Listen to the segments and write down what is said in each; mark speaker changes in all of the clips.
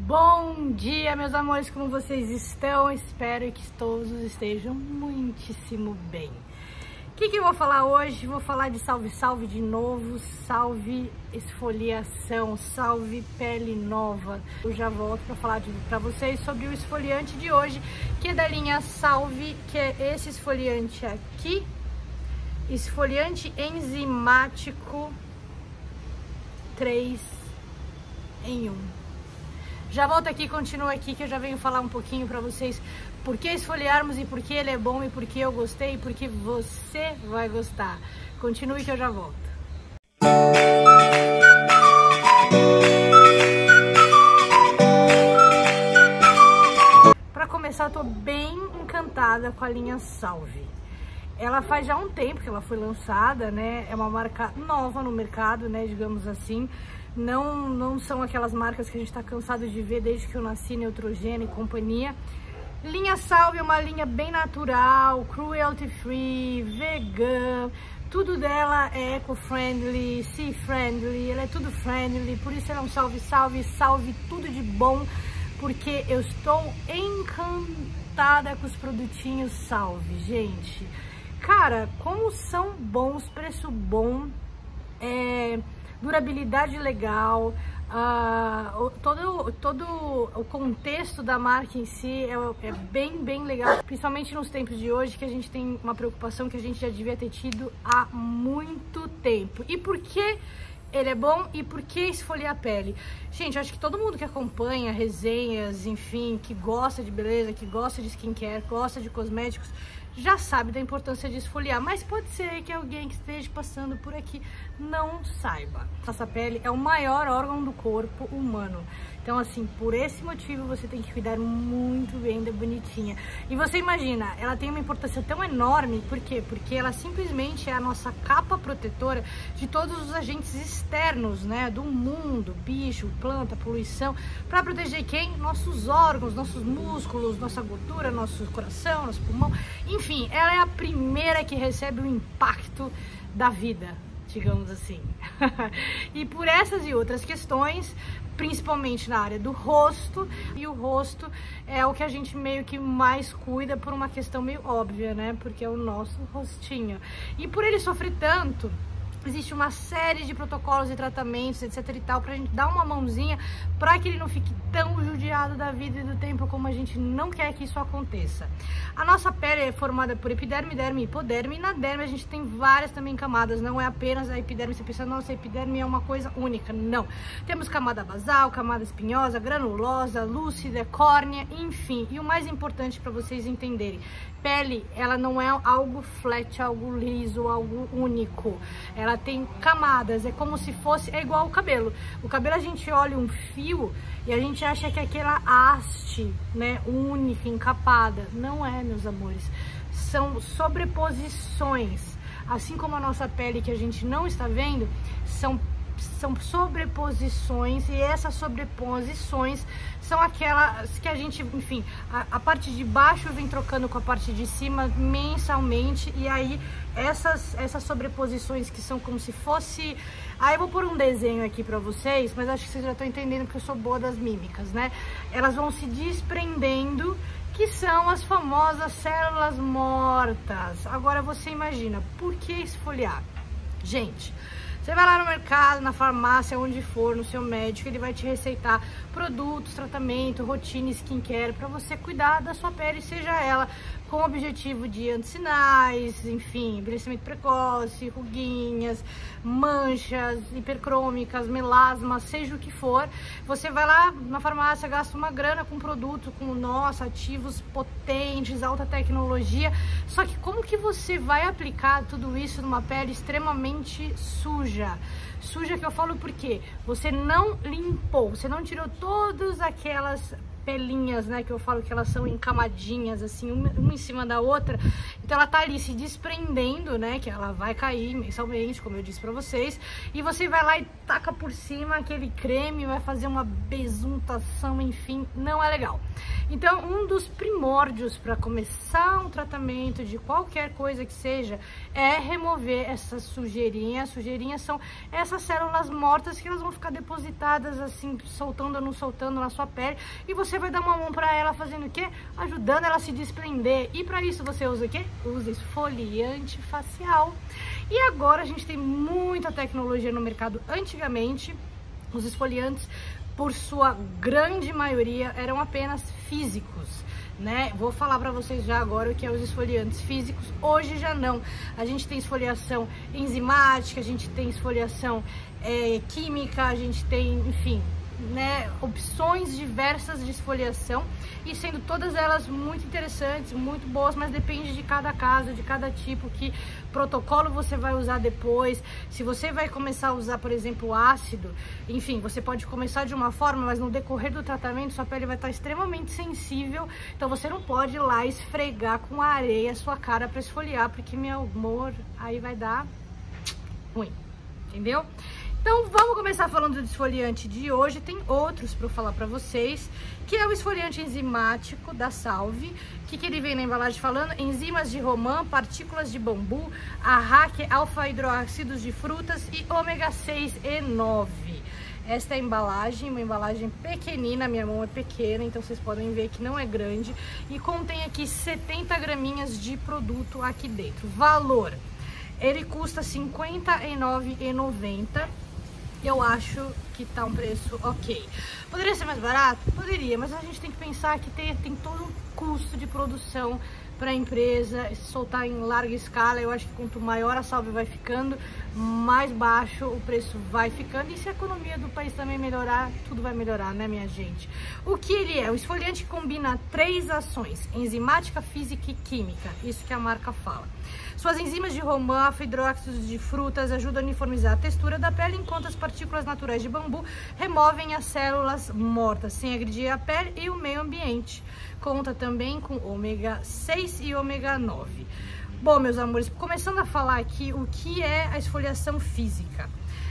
Speaker 1: Bom dia, meus amores, como vocês estão? Espero que todos estejam muitíssimo bem. O que eu vou falar hoje? Vou falar de salve de novo, salve esfoliação, salve pele nova. Eu já volto para falar para vocês sobre o esfoliante de hoje, que é da linha Salve, que é esse esfoliante aqui, esfoliante enzimático 3 em 1. Já volto aqui, continua aqui que eu já venho falar um pouquinho pra vocês por que esfoliarmos e por que ele é bom e por que eu gostei e por que você vai gostar. Continue que eu já volto. Pra começar, eu tô bem encantada com a linha Salve. Ela faz já um tempo que ela foi lançada, né? É uma marca nova no mercado, né? Digamos assim. Não são aquelas marcas que a gente tá cansado de ver desde que eu nasci, Neutrogena e companhia. Linha Salve é uma linha bem natural, cruelty free, vegan, tudo dela é eco-friendly, sea-friendly, ela é tudo friendly, por isso ela é um salve tudo de bom, porque eu estou encantada com os produtinhos Salve, gente. Cara, como são bons, preço bom, durabilidade legal, todo o contexto da marca em si é bem legal, principalmente nos tempos de hoje, que a gente tem uma preocupação que a gente já devia ter tido há muito tempo. E por que ele é bom e por que esfoliar a pele? Gente, eu acho que todo mundo que acompanha resenhas, enfim, que gosta de beleza, que gosta de skincare, gosta de cosméticos, já sabe da importância de esfoliar, mas pode ser que alguém que esteja passando por aqui não saiba. Nossa pele é o maior órgão do corpo humano. Então, assim, por esse motivo você tem que cuidar muito bem da bonitinha. E você imagina, ela tem uma importância tão enorme, por quê? Porque ela simplesmente é a nossa capa protetora de todos os agentes externos, né? Do mundo, bicho, planta, poluição, para proteger quem? Nossos órgãos, nossos músculos, nossa gordura, nosso coração, nosso pulmão. Enfim, ela é a primeira que recebe o impacto da vida, digamos assim. E por essas e outras questões, principalmente na área do rosto, e o rosto é o que a gente meio que mais cuida por uma questão meio óbvia, né? Porque é o nosso rostinho. E por ele sofrer tanto, existe uma série de protocolos e tratamentos, etc e tal, pra gente dar uma mãozinha pra que ele não fique tão judiado da vida e do tempo como a gente não quer que isso aconteça. A nossa pele é formada por epiderme, derme e hipoderme, e na derme a gente tem várias também camadas, não é apenas a epiderme. Você pensa, nossa, a epiderme é uma coisa única, não. Temos camada basal, camada espinhosa, granulosa, lúcida, córnea, enfim. E o mais importante para vocês entenderem, pele, ela não é algo flat, algo liso, algo único. Ela tem camadas, é como se fosse, é igual o cabelo. O cabelo a gente olha um fio e a gente acha que é aquela haste, né, única, encapada. Não é, meus amores. São sobreposições. Assim como a nossa pele que a gente não está vendo, são sobreposições, e essas sobreposições são aquelas que a gente, enfim, a parte de baixo vem trocando com a parte de cima mensalmente, e aí essas sobreposições que são como se fosse... Aí eu vou pôr um desenho aqui pra vocês, mas acho que vocês já estão entendendo porque eu sou boa das mímicas, né? Elas vão se desprendendo, que são as famosas células mortas. Agora você imagina, por que esfoliar? Gente, você vai lá no mercado, na farmácia, onde for, no seu médico, ele vai te receitar produtos, tratamento, rotina, skincare, para você cuidar da sua pele, seja ela com o objetivo de antissinais, enfim, envelhecimento precoce, ruguinhas, manchas, hipercrômicas, melasma, seja o que for. Você vai lá na farmácia, gasta uma grana com produto, com, nossa, ativos potentes, alta tecnologia, só que como que você vai aplicar tudo isso numa pele extremamente suja? Suja que eu falo porque você não limpou, você não tirou todas aquelas pelinhas, né, que eu falo que elas são encamadinhas, assim, uma em cima da outra. Então ela tá ali se desprendendo, né, que ela vai cair mensalmente, como eu disse pra vocês, e você vai lá e taca por cima aquele creme, vai fazer uma besuntação, enfim, não é legal. Então, um dos primórdios para começar um tratamento de qualquer coisa que seja é remover essas sujeirinhas. Sujeirinhas são essas células mortas que elas vão ficar depositadas assim, soltando ou não soltando na sua pele, e você vai dar uma mão para ela fazendo o quê? Ajudando ela a se desprender. E para isso você usa o quê? Usa esfoliante facial. E agora a gente tem muita tecnologia no mercado. Antigamente, os esfoliantes, por sua grande maioria, eram apenas físicos, né? Vou falar para vocês já agora o que é os esfoliantes físicos. Hoje já não. A gente tem esfoliação enzimática, a gente tem esfoliação química, a gente tem, enfim, né, opções diversas de esfoliação, e sendo todas elas muito interessantes, muito boas, mas depende de cada caso, de cada tipo, que protocolo você vai usar depois. Se você vai começar a usar, por exemplo, ácido, enfim, você pode começar de uma forma, mas no decorrer do tratamento sua pele vai estar extremamente sensível, então você não pode ir lá esfregar com areia a sua cara para esfoliar, porque, meu amor, aí vai dar ruim, entendeu? Então vamos começar falando do esfoliante de hoje. Tem outros para eu falar para vocês, que é o esfoliante enzimático da Salve. O que ele vem na embalagem falando? Enzimas de romã, partículas de bambu, arraque, alfa-hidroácidos de frutas e ômega 6 e 9. Esta é a embalagem, uma embalagem pequenina, minha mão é pequena, então vocês podem ver que não é grande. E contém aqui 70 graminhas de produto aqui dentro. Valor, ele custa R$ 59,90. Eu acho que tá um preço ok. Poderia ser mais barato? Poderia, mas a gente tem que pensar que tem todo um custo de produção para a empresa soltar em larga escala. Eu acho que quanto maior a Salve vai ficando, mais baixo o preço vai ficando. E se a economia do país também melhorar, tudo vai melhorar, né, minha gente? O que ele é? O esfoliante combina 3 ações: enzimática, física e química. Isso que a marca fala. Suas enzimas de romã, alfa-hidroácidos de frutas ajudam a uniformizar a textura da pele, enquanto as partículas naturais de bambu removem as células mortas, sem agredir a pele e o meio ambiente. Conta também com ômega 6 e ômega 9. Bom, meus amores, começando a falar aqui o que é a esfoliação física.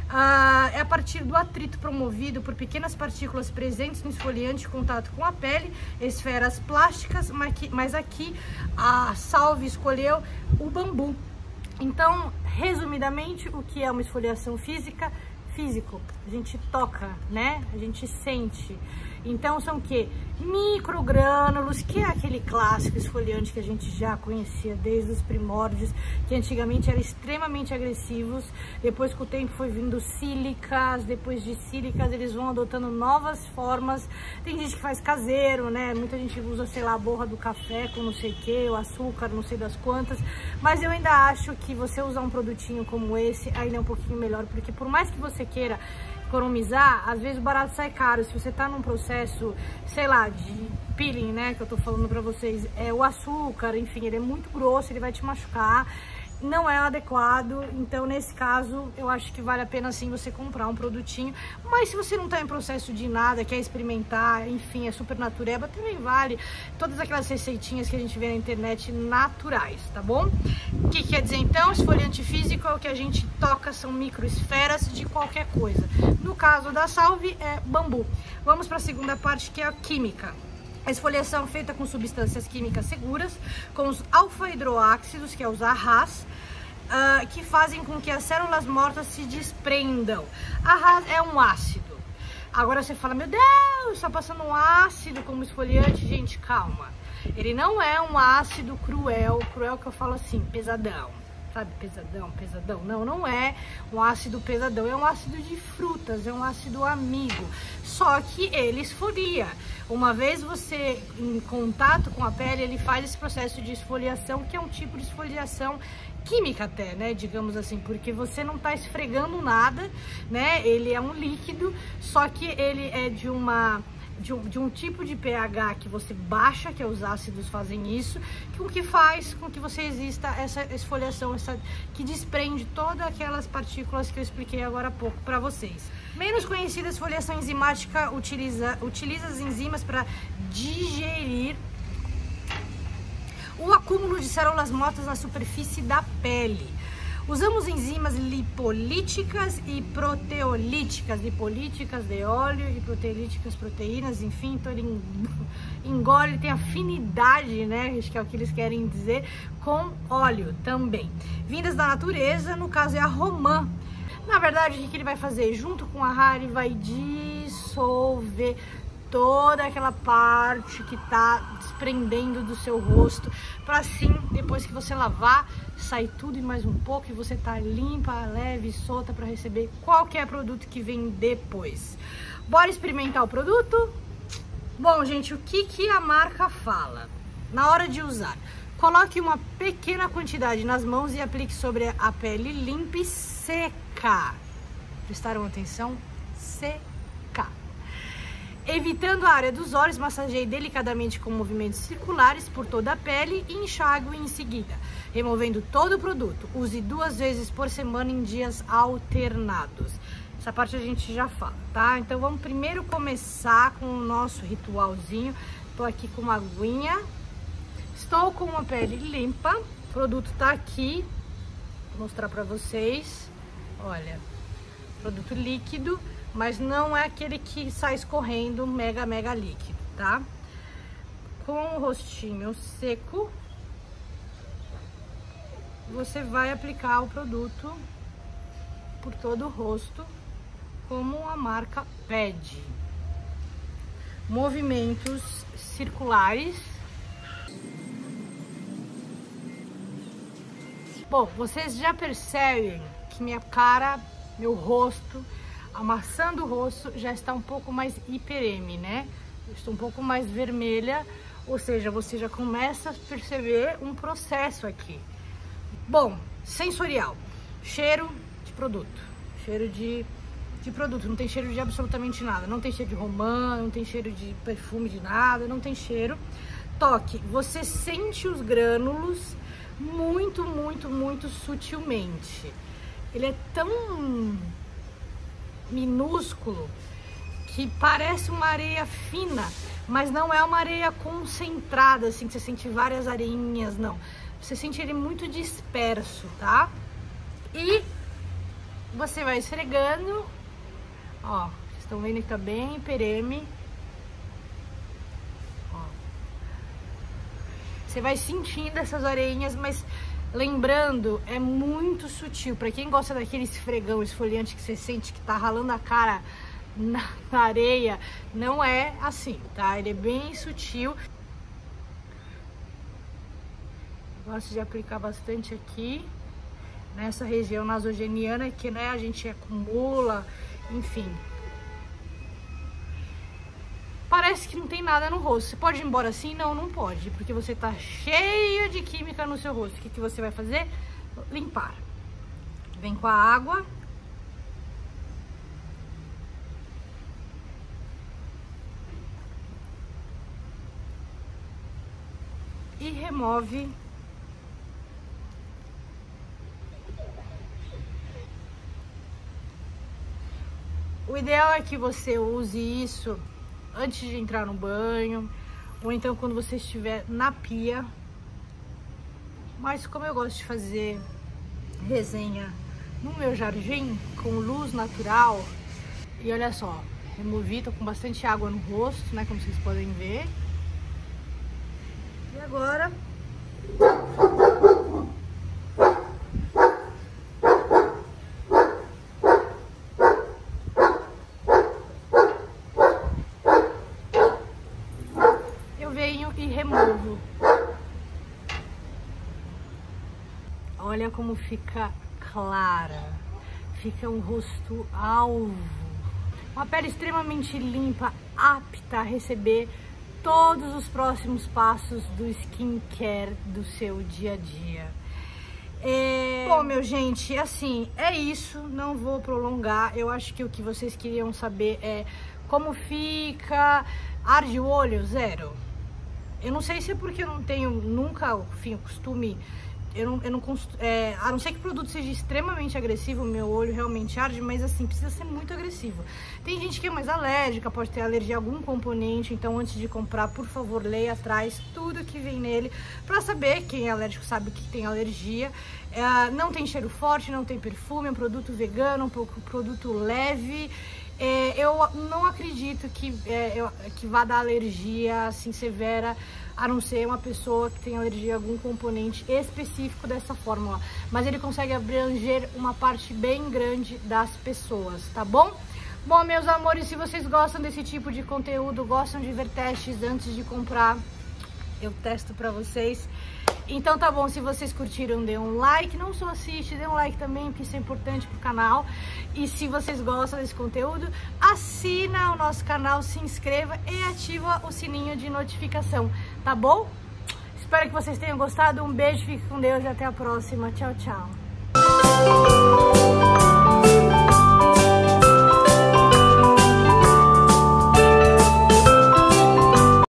Speaker 1: É a partir do atrito promovido por pequenas partículas presentes no esfoliante em contato com a pele, esferas plásticas, mas aqui a Salve escolheu o bambu. Então, resumidamente, o que é uma esfoliação física? Físico, a gente toca, né? A gente sente. Então são o quê? Microgrânulos, que é aquele clássico esfoliante que a gente já conhecia desde os primórdios, que antigamente eram extremamente agressivos. Depois, com o tempo, foi vindo sílicas. Depois de sílicas, eles vão adotando novas formas. Tem gente que faz caseiro, né? Muita gente usa, sei lá, a borra do café com não sei o que, o açúcar, não sei das quantas. Mas eu ainda acho que você usar um produtinho como esse ainda é um pouquinho melhor, porque por mais que você queira economizar, às vezes o barato sai caro. Se você tá num processo, sei lá, de peeling, né, que eu tô falando pra vocês, o açúcar, enfim, ele é muito grosso, ele vai te machucar, não é adequado. Então, nesse caso, eu acho que vale a pena sim você comprar um produtinho. Mas se você não tá em processo de nada, quer experimentar, enfim, é super natureba, também vale. Todas aquelas receitinhas que a gente vê na internet naturais, tá bom? O que quer dizer então? Esfoliante físico é o que a gente toca, são microesferas de qualquer coisa. No caso da Salve, é bambu. Vamos para a segunda parte, que é a química. A esfoliação feita com substâncias químicas seguras, com os alfa-hidroácidos, que é os AHAs, que fazem com que as células mortas se desprendam. AHA é um ácido. Agora você fala, meu Deus, está passando um ácido como esfoliante. Gente, calma. Ele não é um ácido cruel que eu falo assim, pesadão. Sabe, pesadão, pesadão. Não, não é um ácido pesadão, é um ácido de frutas, é um ácido amigo. Só que ele esfolia. Uma vez você em contato com a pele, ele faz esse processo de esfoliação, que é um tipo de esfoliação química até, né, digamos assim, porque você não tá esfregando nada, né, ele é um líquido, só que ele é de um tipo de pH que você baixa, que os ácidos fazem isso, que faz com que você exista essa esfoliação, que desprende todas aquelas partículas que eu expliquei agora há pouco para vocês. Menos conhecida, a esfoliação enzimática utiliza as enzimas para digerir o acúmulo de células mortas na superfície da pele. Usamos enzimas lipolíticas e proteolíticas, lipolíticas de óleo e proteolíticas proteínas, enfim, então ele engole, tem afinidade, né, acho que é o que eles querem dizer, com óleo também. Vindas da natureza, no caso é a romã. Na verdade, o que ele vai fazer? Junto com a RA, ele vai dissolver toda aquela parte que tá desprendendo do seu rosto, para assim, depois que você lavar, sair tudo e mais um pouco e você tá limpa, leve, solta para receber qualquer produto que vem depois. Bora experimentar o produto? Bom, gente, o que a marca fala? Na hora de usar, coloque uma pequena quantidade nas mãos e aplique sobre a pele limpa e seca. Prestaram atenção? Seca. Evitando a área dos olhos, massageie delicadamente com movimentos circulares por toda a pele e enxague em seguida, removendo todo o produto. Use 2 vezes por semana em dias alternados. Essa parte a gente já fala, tá? Então vamos primeiro começar com o nosso ritualzinho. Tô aqui com uma aguinha. Estou com uma pele limpa. O produto tá aqui. Vou mostrar pra vocês. Olha, produto líquido, mas não é aquele que sai escorrendo mega líquido, tá? Com o rostinho seco, você vai aplicar o produto por todo o rosto, como a marca pede. Movimentos circulares. Bom, vocês já percebem que minha cara, meu rosto, a maçã do rosto já está um pouco mais hipereme, né? Eu estou um pouco mais vermelha, ou seja, você já começa a perceber um processo aqui. Bom, sensorial, cheiro de produto, cheiro de produto, não tem cheiro de absolutamente nada, não tem cheiro de romã, não tem cheiro de perfume de nada, não tem cheiro. Toque, você sente os grânulos muito sutilmente. Ele é tão minúsculo que parece uma areia fina, mas não é uma areia concentrada, assim, que você sente várias areinhas, não. Você sente ele muito disperso, tá? E você vai esfregando, ó, vocês estão vendo que tá bem hipereme. Ó. Você vai sentindo essas areinhas, mas lembrando, é muito sutil. Pra quem gosta daquele esfregão esfoliante que você sente que tá ralando a cara na areia, não é assim, tá? Ele é bem sutil. Gosto de aplicar bastante aqui, nessa região nasogeniana, que, né, a gente acumula, enfim. Parece que não tem nada no rosto. Você pode ir embora assim? Não, não pode, porque você tá cheio de química no seu rosto. O que você vai fazer? Limpar. Vem com a água. E remove o ideal é que você use isso antes de entrar no banho, ou então quando você estiver na pia. Mas como eu gosto de fazer resenha no meu jardim, com luz natural, e olha só, removi, tô com bastante água no rosto, né, como vocês podem ver. E agora eu venho e removo. Olha como fica clara, fica um rosto alvo, uma pele extremamente limpa, apta a receber todos os próximos passos do skincare do seu dia a dia. Bom, meu gente, assim, é isso, não vou prolongar. Eu acho que o que vocês queriam saber é como fica. Arde o olho? Zero. Eu não sei se é porque eu não tenho nunca, enfim, o costume a não ser que o produto seja extremamente agressivo, meu olho realmente arde, mas assim, precisa ser muito agressivo. Tem gente que é mais alérgica, pode ter alergia a algum componente, então antes de comprar, por favor, leia atrás tudo que vem nele, pra saber, quem é alérgico sabe que tem alergia. Não tem cheiro forte, não tem perfume, é um produto vegano, um produto leve. Eu não acredito que vá dar alergia assim severa, a não ser uma pessoa que tem alergia a algum componente específico dessa fórmula. Mas ele consegue abranger uma parte bem grande das pessoas, tá bom? Bom, meus amores, se vocês gostam desse tipo de conteúdo, gostam de ver testes antes de comprar, eu testo pra vocês. Então tá bom, se vocês curtiram, dê um like, não só assiste, dê um like também, porque isso é importante pro canal. E se vocês gostam desse conteúdo, assina o nosso canal, se inscreva e ativa o sininho de notificação, tá bom? Espero que vocês tenham gostado, um beijo, fique com Deus e até a próxima, tchau, tchau.